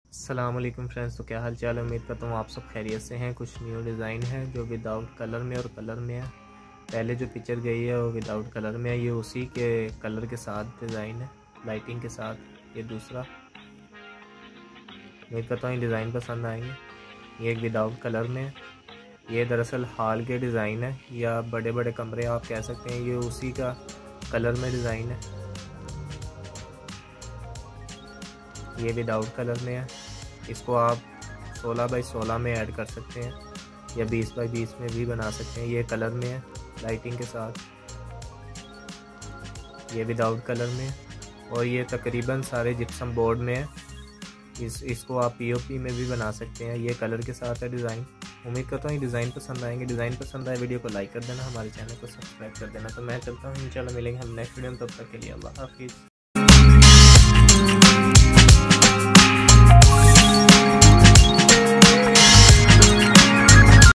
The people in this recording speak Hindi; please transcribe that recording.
अस्सलाम वालेकुम फ्रेंड्स। तो क्या हाल चाल है, उम्मीद करता हूँ आप सब खैरियत से हैं। कुछ न्यू डिज़ाइन है जो विदाउट कलर में और कलर में है। पहले जो पिक्चर गई है वो विदाउट कलर में है, ये उसी के कलर के साथ डिज़ाइन है, लाइटिंग के साथ। ये दूसरा, उम्मीद करता हूँ ये डिज़ाइन पसंद आएंगे। ये एक विदाउट कलर में है। ये दरअसल हॉल के डिज़ाइन है या बड़े बड़े कमरे आप कह सकते हैं, ये उसी का कलर में डिज़ाइन है। ये विदाउट कलर में है। इसको आप 16 बाई 16 में ऐड कर सकते हैं या 20 बाई 20 में भी बना सकते हैं। ये कलर में है लाइटिंग के साथ। ये विदाउट कलर में है और ये तकरीबन सारे जिप्सम बोर्ड में है। इसको आप पीओपी में भी बना सकते हैं। ये कलर के साथ है डिज़ाइन। उम्मीद करता हूँ ये डिज़ाइन पसंद आएंगे। डिज़ाइन पसंद आए वीडियो को लाइक कर देना, हमारे चैनल को सब्सक्राइब कर देना। तो मैं चलता हूँ, इंशाल्लाह मिलेंगे हम नेक्स्ट वीडियो में। तब तक के लिए अल्लाह हाफिज़।